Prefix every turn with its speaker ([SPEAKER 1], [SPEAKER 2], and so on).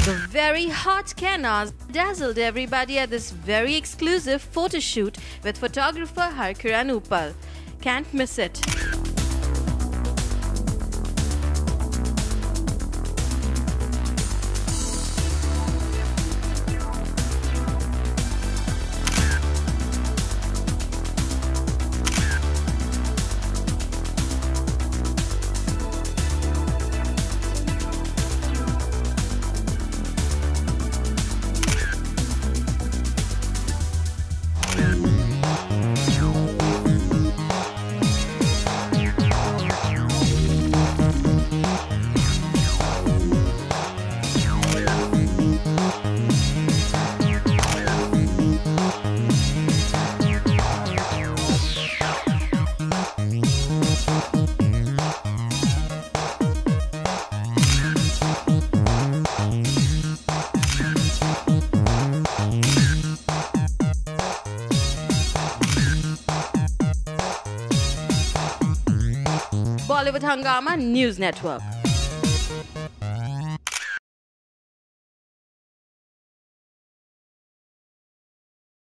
[SPEAKER 1] The very hot Kainaz dazzled everybody at this very exclusive photo shoot with photographer Harkiran Upal. Can't miss it. Bollywood Hungama News Network.